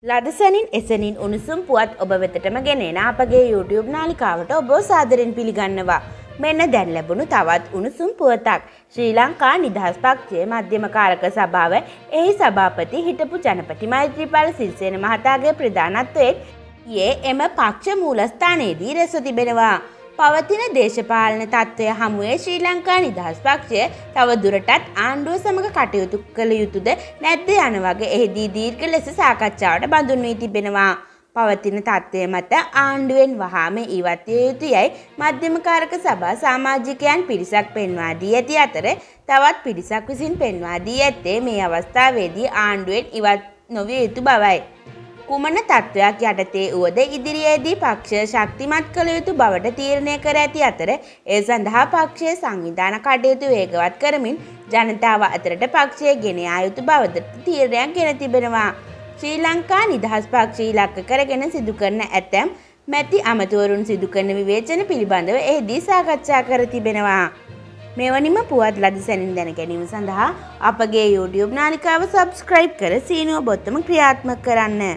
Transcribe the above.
ලදසැනින් එසැනින් උණුසුම් පුවත් ඔබ වෙතටම ගෙනෙන අපගේ YouTube නාලිකාවට ඔබ සාදරයෙන් පිළිගන්නවා. මෙන්න දැන් ලැබුණු තවත් උණුසුම් පුවතක්. ශ්‍රී ලංකා නිදහස් පක්ෂයේ මධ්‍යම කාරක සභාව එහි සභාපති හිටපු ජනපති මෛත්‍රීපාල සිරිසේන මහතාගේ ප්‍රධානත්වයෙන් ඊයේ එම පක්ෂ මූලස්ථානයේදී රැස්ව තිබෙනවා. පවතින දේශපාලන තත්ත්වය හමුවේ ශ්‍රී ලංකා නිදහස් පක්ෂය තව දුරටත් ආණ්ඩුව සමග කටයුතු කළ යුතුද නැද්ද යන වගේ එහිදී දීර්ඝ ලෙස සාකච්ඡාවට බඳුන් වී තිබෙනවා. පවතින තත්ත්වය මත ආණ්ඩුවෙන් වහාම ඉවත් විය යුතුයයි මධ්‍යම කාරක සභා සමාජිකයන් පිරිසක් පෙන්වා දී ඇති අතර තවත් පිරිසක් විසින් පෙන්වා දී ඇත්තේ මේ අවස්ථාවේදී ආණ්ඩුවෙන් ඉවත් නොවිය යුතු බවයි. කුමන තත්ත්වයක් යටතේ වුවද ඉදිරියේදී පක්ෂය ශක්තිමත් කළ යුතු බවට තීරණය කර ඇති අතර ඒ සඳහා පක්ෂයේ සංවිධාන කටයුතු වේගවත් කරමින් ජනතාව අතරට පක්ෂය ගෙන යා යුතු බවද තීරණයක් ගෙන තිබෙනවා. ශ්‍රී ලංකා නිදහස් පක්ෂය ඉලක්ක කරගෙන සිදු කරන ඇතැම් මැති අමතුවරුන් සිදු කරන විවේචන පිළිබඳව එහිදී සාකච්ඡා කර තිබෙනවා. මෙවැනිම පුවත් ලදසැනින් දැන ගැනීම සඳහා අපගේ YouTube නාලිකාව සබ්ස්ක්‍රයිබ් කර සීනුව බොත්තම ක්‍රියාත්මක කරන්න.